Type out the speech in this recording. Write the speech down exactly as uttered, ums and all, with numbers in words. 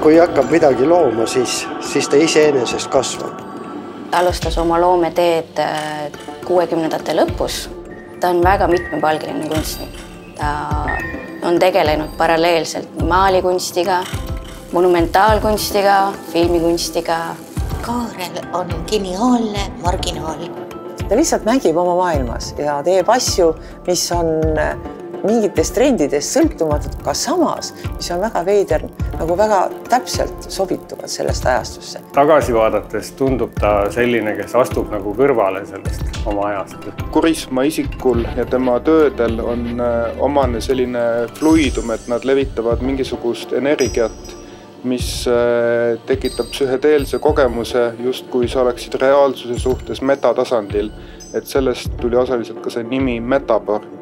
kui hakkab midagi looma, siis, siis ta iseenesest kasvab. Ta alustas oma loometeed kuuekümnendate lõpus. Ta on väga mitmepalgeline kunstnik. Ta on tegelenud paralleelselt maalikunstiga, monumentaalkunstiga, filmikunstiga. Kaarel on geniaalne marginaal. Ta lihtsalt mängib oma maailmas ja teeb asju, mis on mingitest trendidest sõltumatud, ka samas, mis on väga veider, nagu väga täpselt sobituvad sellest ajastusse. Tagasi vaadates tundub ta selline, kes astub nagu kõrvale sellest oma ajast. Kurisma isikul ja tema töödel on omane selline fluidum, et nad levitavad mingisugust energiat, mis tekitab psühhedeelse kogemuse, just kui sa oleksid reaalsuse suhtes metatasandil. Et sellest tuli osaliselt ka see nimi Metabar.